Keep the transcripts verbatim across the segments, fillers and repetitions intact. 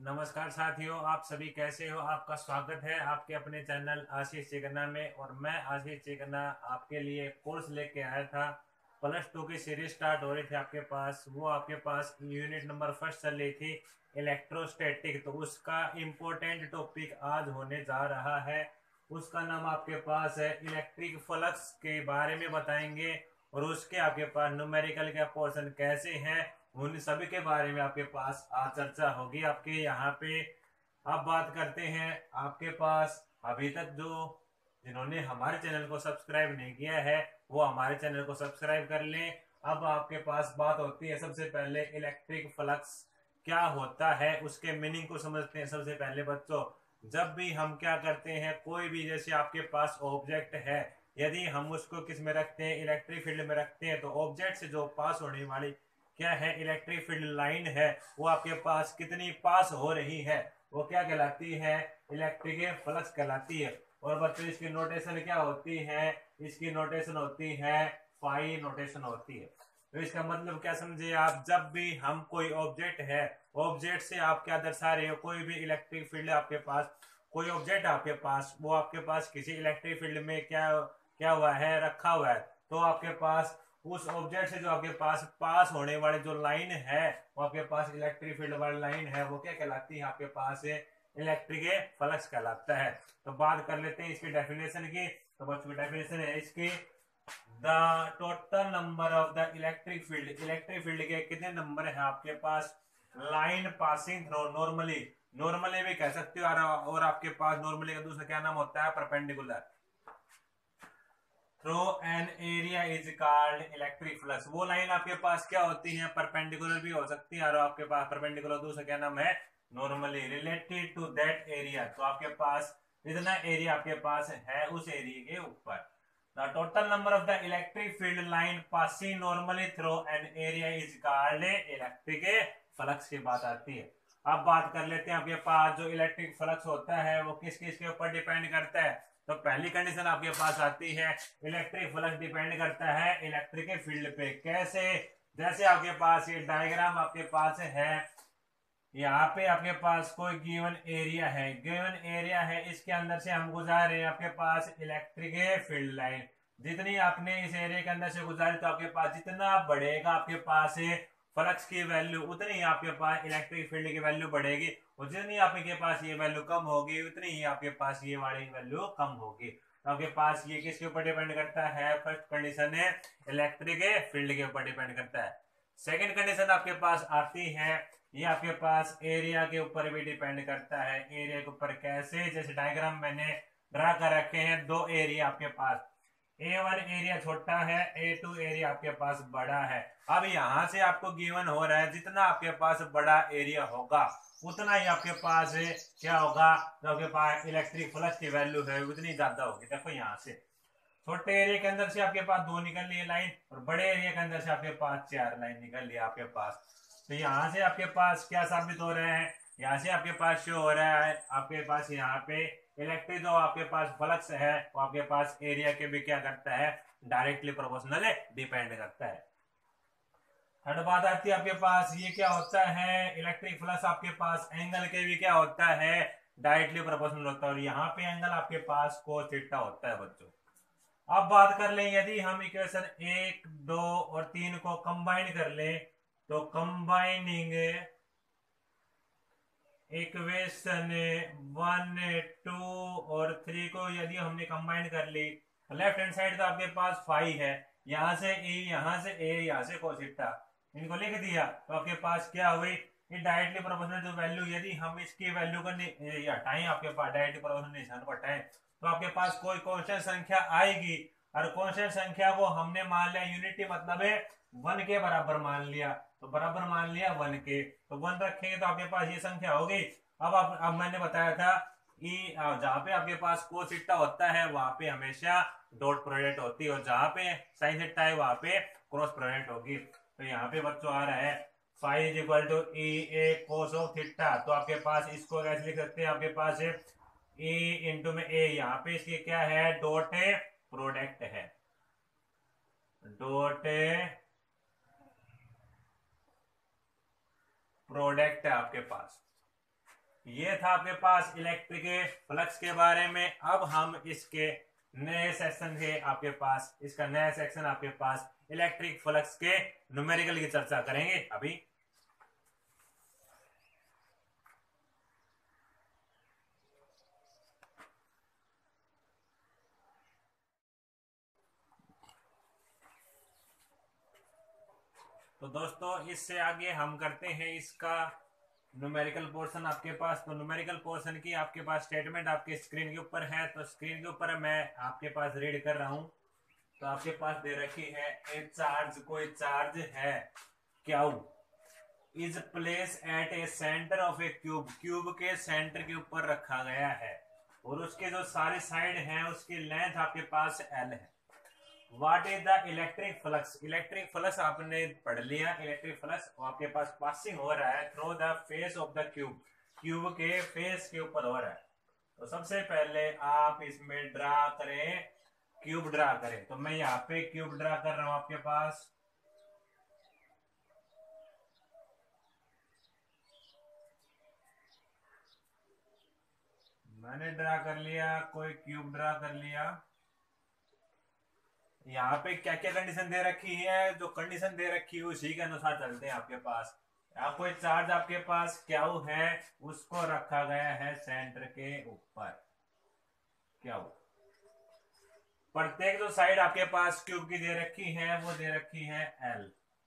नमस्कार साथियों, आप सभी कैसे हो। आपका स्वागत है आपके अपने चैनल आशीष चेगना में। और मैं आशीष चेगना आपके लिए कोर्स लेके आया था। प्लस टू की सीरीज स्टार्ट हो रही थी आपके पास, वो आपके पास यूनिट नंबर फर्स्ट चल रही थी इलेक्ट्रोस्टैटिक। तो उसका इम्पोर्टेंट टॉपिक आज होने जा रहा है। उसका नाम आपके पास है इलेक्ट्रिक फ्लक्स के बारे में बताएंगे। और उसके आपके पास न्यूमेरिकल का पोर्शन कैसे है, उन सभी के बारे में आपके पास आज चर्चा होगी आपके यहाँ पे। अब बात करते हैं आपके पास अभी तक जो जिन्होंने हमारे चैनल को सब्सक्राइब नहीं किया है वो हमारे चैनल को सब्सक्राइब कर लें। अब आपके पास बात होती है सबसे पहले इलेक्ट्रिक फ्लक्स क्या होता है, उसके मीनिंग को समझते हैं। सबसे पहले बच्चों, जब भी हम क्या करते हैं, कोई भी जैसे आपके पास ऑब्जेक्ट है, यदि हम उसको किस में रखते हैं, इलेक्ट्रिक फील्ड में रखते हैं, तो ऑब्जेक्ट से जो पास होने वाली क्या है, इलेक्ट्रिक फील्ड लाइन है, वो आपके पास कितनी पास हो रही है, वो क्या कहलाती है, इलेक्ट्रिक फ्लक्स कहलाती है। और बच्चों इसकी नोटेशन क्या होती है, इसकी नोटेशन होती है फाई नोटेशन होती है। तो इसका मतलब क्या समझे आप, जब भी हम कोई ऑब्जेक्ट है, ऑब्जेक्ट से आप क्या दर्शा रहे हो, कोई भी इलेक्ट्रिक फील्ड आपके पास, कोई ऑब्जेक्ट आपके पास, वो आपके पास किसी इलेक्ट्रिक फील्ड में क्या क्या हुआ है, रखा हुआ है, तो आपके पास उस ऑब्जेक्ट से जो आपके पास पास होने वाले जो लाइन है, वो आपके पास इलेक्ट्रिक फील्ड वाली लाइन है, वो क्या कहलाती है, आपके पास इलेक्ट्रिक फ्लक्स कहलाता है। तो बात कर लेते हैं इसकी डेफिनेशन की। तो बच्चों की डेफिनेशन है इसकी, the total number of the electric field, electric field के कितने नंबर है आपके पास, line passing through normally, normally भी कह सकते हो, और आपके पास नॉर्मली का दूसरा क्या नाम होता है, perpendicular, through an area is called electric flux. वो लाइन आपके पास क्या होती है, परपेंडिकुलर भी हो सकती है, और आपके पास परपेंडिकुलर दूसरा क्या नाम है, normally related to that area. तो आपके पास जितना एरिया आपके पास है उस एरिया के ऊपर। The total number of the electric field line passing normally through an area is called electric flux की बात आती है। अब बात कर लेते हैं आपके पास जो इलेक्ट्रिक फ्लक्स होता है वो किस किस के ऊपर डिपेंड करता है। तो पहली कंडीशन आपके पास आती है, इलेक्ट्रिक फ्लक्स डिपेंड करता है इलेक्ट्रिक फील्ड पे। कैसे, जैसे आपके पास ये डायग्राम आपके पास है, यहाँ पे आपके पास कोई गिवन एरिया है, गिवन एरिया है, इसके अंदर से हम गुजार रहे हैं आपके पास इलेक्ट्रिक फील्ड लाइन। जितनी आपने इस एरिया के अंदर से गुजारी, तो आपके पास जितना बढ़ेगा आपके पास फ्लक्स की वैल्यू, उतनी ही आपके पास इलेक्ट्रिक फील्ड की वैल्यू बढ़ेगी। और जितनी आपके पास ये वैल्यू कम होगी, उतनी ही आपके पास ये वाली वैल्यू कम होगी। तो आपके पास ये किसके ऊपर डिपेंड करता है, फर्स्ट कंडीशन है इलेक्ट्रिक फील्ड के ऊपर डिपेंड करता है। सेकेंड कंडीशन आपके पास आती है, ये आपके पास एरिया के ऊपर भी डिपेंड करता है। एरिया के ऊपर कैसे, जैसे डायग्राम मैंने ड्रा कर रखे हैं, दो एरिया आपके पास, ए वन एरिया छोटा है, ए टू एरिया आपके पास बड़ा है। अब यहां से आपको गिवन हो रहा है, जितना आपके पास बड़ा एरिया होगा उतना ही आपके पास क्या होगा, जो आपके पास इलेक्ट्रिक फ्लक्स की वैल्यू है उतनी ज्यादा होगी। देखो यहाँ से छोटे एरिया के अंदर से आपके पास दो निकल रही है लाइन, और बड़े एरिया के अंदर से आपके पास चार लाइन निकल रही है आपके पास। तो यहाँ से आपके पास क्या साबित हो रहा है, यहाँ से आपके पास शो हो रहा है, आपके पास यहाँ पे इलेक्ट्रिक जो आपके पास फ्लक्स है वो आपके पास एरिया के भी क्या करता है, डायरेक्टली प्रोपोर्शनल डिपेंड करता है। थर्ड बात आती है आपके पास, ये क्या होता है, इलेक्ट्रिक फ्लक्स आपके पास एंगल के भी क्या होता है, डायरेक्टली प्रोपोर्शनल होता है। और यहाँ पे एंगल आपके पास कोस थीटा होता है बच्चों। अब बात कर लें, यदि हम इक्वेशन एक दो और तीन को कंबाइन कर लें, तो कंबाइनिंग इक्वेशन वन टू और थ्री को यदि हमने कंबाइन कर ली, लेफ्ट हैंड साइड तो आपके पास फाइव है, यहां से ए, यहां से ए, यहां से कोसिटा, इनको लिख दिया, तो आपके पास क्या हुई, ये डायरेक्टली प्रोपोर्शनल जो वैल्यू, यदि हम इसकी वैल्यू को हटाएं, आपके पास डायरेक्टली प्रोपोर्शनल निशान को हटाएं, तो आपके पास कोई कांस्टेंट संख्या आएगी, और कांस्टेंट संख्या को हमने मान लिया यूनिटी, मतलब है वन के बराबर मान लिया, तो बराबर मान लिया वन के, तो वन रखेंगे तो आपके पास ये संख्या हो गई। अब आप अब मैंने बताया था कि जहां पे आपके पास कोस थीटा होता है वहां पे हमेशा डॉट प्रोडक्ट होती है, और जहां पे साइन थीटा है वहां पे क्रॉस प्रोडक्ट होगी। तो यहाँ पे बच्चों आ रहा है phi is equal to E A cos of theta, तो आपके पास इसको कैसे लिख सकते हैं, आपके पास ए इंटू में ए, यहाँ पे इसकी क्या है, डॉट प्रोडक्ट है, डॉट प्रोडक्ट है आपके पास। ये था आपके पास इलेक्ट्रिक फ्लक्स के बारे में। अब हम इसके नए सेक्शन के आपके पास इसका नया सेक्शन आपके पास इलेक्ट्रिक फ्लक्स के न्यूमेरिकल की चर्चा करेंगे अभी। तो दोस्तों इससे आगे हम करते हैं इसका न्यूमेरिकल पोर्शन आपके पास। तो न्यूमेरिकल पोर्शन की आपके पास स्टेटमेंट आपके स्क्रीन के ऊपर है। तो स्क्रीन के ऊपर मैं आपके पास रीड कर रहा हूं। तो आपके पास दे रखी है ए चार्ज, कोई चार्ज है Q is place at a centre of a cube, cube के सेंटर के ऊपर रखा गया है और उसके जो सारे साइड हैं उसकी लेंथ आपके पास एल है। What is the electric flux, electric flux आपने पढ़ लिया। इलेक्ट्रिक फ्लक्स आपके पास पासिंग हो रहा है through the face of the cube, cube के फेस के ऊपर हो रहा है। तो सबसे पहले आप इसमें ड्रा करें, क्यूब ड्रा करें। तो मैं यहाँ पे क्यूब ड्रा कर रहा हूं आपके पास। मैंने ड्रा कर लिया, कोई क्यूब ड्रा कर लिया। यहाँ पे क्या क्या कंडीशन दे रखी है, जो कंडीशन दे रखी है उसी के अनुसार चलते हैं आपके पास। आप कोई चार्ज आपके पास क्यू है, उसको रखा गया है सेंटर के ऊपर क्यू। प्रत्येक जो साइड आपके पास क्यूब की दे रखी है वो दे रखी है एल,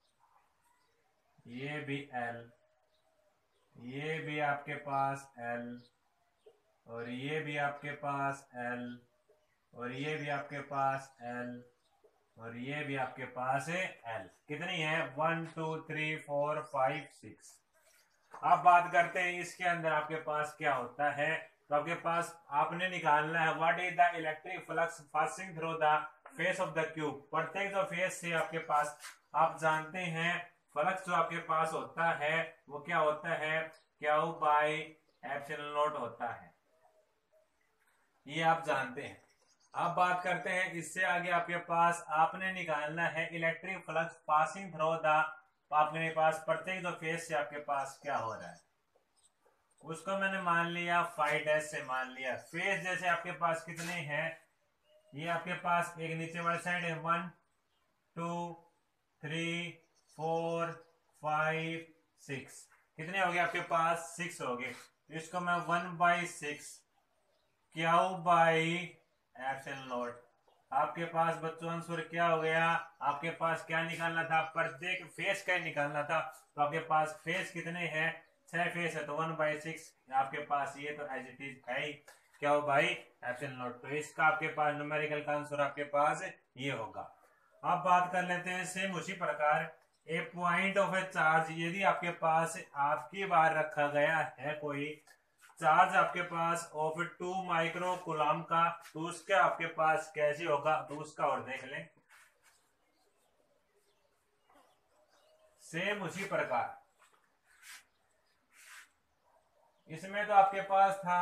ये भी एल, ये भी आपके पास एल, और ये भी आपके पास एल, और ये भी आपके पास एल, और ये भी आपके पास है एल। कितनी है, one two three four five six. अब बात करते हैं इसके अंदर आपके पास क्या होता है। तो आपके पास आपने निकालना है what is the electric flux passing through the face of the cube. प्रत्येक जो फेस से आपके पास आप जानते हैं फ्लक्स जो आपके पास होता है वो क्या होता है, क्यू बाई एप्सिलॉन नॉट होता है, ये आप जानते हैं। अब बात करते हैं इससे आगे आपके पास आपने निकालना है electric flux passing through the, आपके पास प्रत्येक जो फेस से आपके पास क्या हो रहा है उसको मैंने मान लिया फाइव डैश से मान लिया। फेस जैसे आपके पास कितने हैं, ये आपके पास एक नीचे वाली साइड है one two three four five six, कितने हो गए आपके पास, सिक्स हो गए। तो इसको मैं one by six Q by epsilon naught. आपके पास बच्चों आंसर क्या हो गया, आपके पास क्या निकालना था, प्रत्येक फेस का निकालना था। तो आपके पास फेस कितने हैं, छह फेस है, तो वन बाई सिक्स आपके पास, ये तो एज इट इज है क्या हो भाई, एप्सिलॉन नॉट। तो इसका आपके पास न्यूमेरिकल का आंसर आपके पास ये होगा। अब बात कर लेते हैं सेम उसी प्रकार a point of a charge, यदि आपके पास आपकी बार रखा गया है कोई चार्ज आपके पास ऑफ टू माइक्रो कूलम का, तो उसका आपके पास कैसे होगा, तो उसका और देख लें। सेम उसी प्रकार इसमें तो आपके पास था,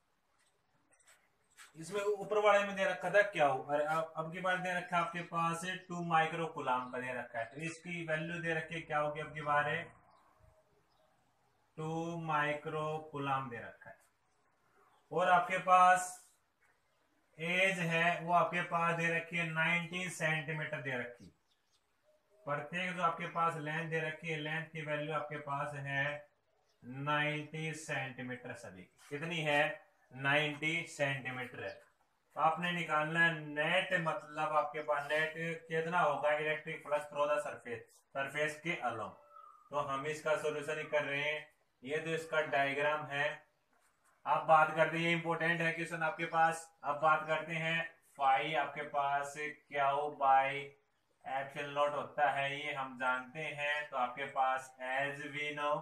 इसमें ऊपर वाले में दे रखा था क्या हो, और अब, अब की बार दे रखा है आपके पास टू माइक्रो कूलम का दे रखा है। तो इसकी वैल्यू दे रखी है क्या होगी, अब की बार है टू माइक्रो कूलम दे रखा है। और आपके पास एज है वो आपके पास दे रखी है नाइनटी सेंटीमीटर दे रखी। प्रत्येक जो आपके पास लेंथ दे रखी है, लेंथ की वैल्यू आपके पास है नाइनटी सेंटीमीटर। सभी कितनी है, नाइनटी सेंटीमीटर है। तो आपने निकालना है नेट, मतलब आपके पास नेट कितना होगा electric flux through the surface, surface के अलोंग। तो हम इसका सॉल्यूशन ही कर रहे हैं, ये तो इसका डायग्राम है। अब बात करते हैं, इंपोर्टेंट है क्वेश्चन आपके पास। अब बात करते हैं फाई आपके पास क्यू बाई एप्सिलॉन नॉट होता है, ये हम जानते हैं। तो आपके पास एज वी नो,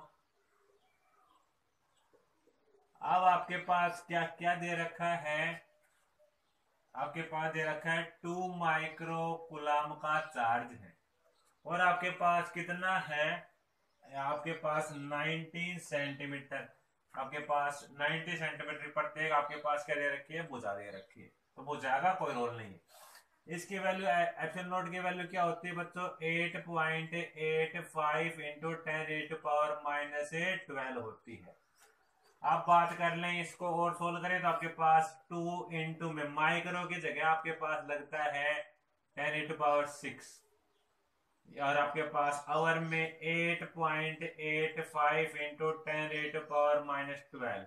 अब आपके पास क्या क्या दे रखा है, आपके पास दे रखा है टू माइक्रो कूलम का चार्ज है, और आपके पास कितना है, आपके पास नाइनटी सेंटीमीटर, आपके पास नाइनटी सेंटीमीटर प्रत्येक आपके पास क्या दे रखी है, भुजा दे रखी है। तो भुजा का कोई रोल नहीं है। इसकी वैल्यू एप्सिलॉन नॉट की वैल्यू क्या होती है बच्चों, eight point eight five into ten to power minus twelve होती है। आप बात कर लें इसको और सोल्व करें तो आपके पास टू इंटू में माइक्रो की जगह आपके पास लगता है टेन इंटू पावर सिक्स, और आपके पास आवर में eight point eight five into ten into power minus twelve.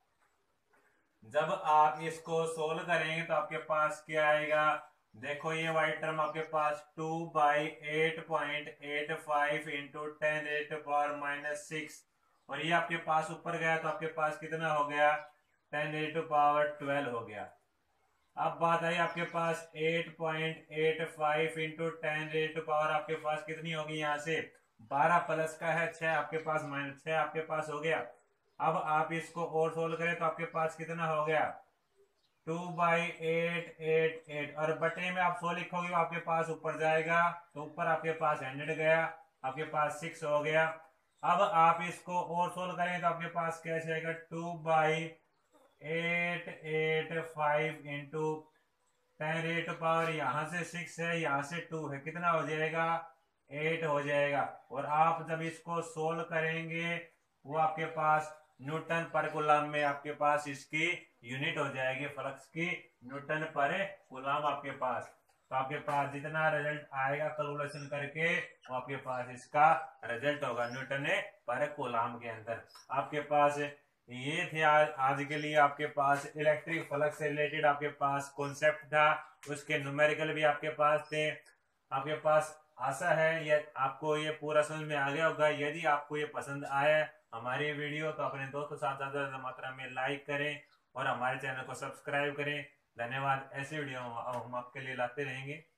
जब आप इसको सोल्व करेंगे तो आपके पास क्या आएगा, देखो ये वाइट टर्म आपके पास two by eight point eight five into ten eight power minus six, और ये आपके पास ऊपर गया तो आपके पास कितना हो गया, टेन एट पावर ट्वेल्व हो गया। अब बात आई आपके पास eight point eight five into ten eight power आपके पास कितनी होगी, यहाँ से बारह प्लस का है छह, आपके पास माइनस छह आपके पास हो गया। अब आप इसको और सोल्व करें तो आपके पास कितना हो गया, two by eight eight eight, और बटे में आप सौ लिखोगे आपके पास ऊपर जाएगा तो ऊपर आपके पास हंड्रेड गया, आपके पास सिक्स हो गया। अब आप इसको और सोल्व करें तो आपके पास कैसे आएगा, two by eight eight five into ten eight power यहाँ से सिक्स है यहाँ से टू है, कितना हो जाएगा, एट हो जाएगा। और आप जब इसको सोल्व करेंगे वो आपके पास न्यूटन पर कूलम में आपके पास इसकी यूनिट हो जाएगी, फ्लक्स की न्यूटन पर कूलम आपके पास। तो आपके पास जितना रिजल्ट आएगा कैलकुलेशन करके वो आपके पास इसका रिजल्ट होगा न्यूटन पर कूलम के अंदर। आपके पास ये थे आज, आज के लिए आपके पास इलेक्ट्रिक फ्लक्स से रिलेटेड आपके पास कॉन्सेप्ट था, उसके न्यूमेरिकल भी आपके पास थे आपके पास। आशा है ये आपको ये पूरा समझ में आ गया होगा। यदि आपको ये पसंद आया हमारी वीडियो तो अपने दोस्तों के साथ ज्यादा मात्रा में लाइक करें और हमारे चैनल को सब्सक्राइब करें। धन्यवाद। ऐसी वीडियो हम आपके लिए लाते रहेंगे।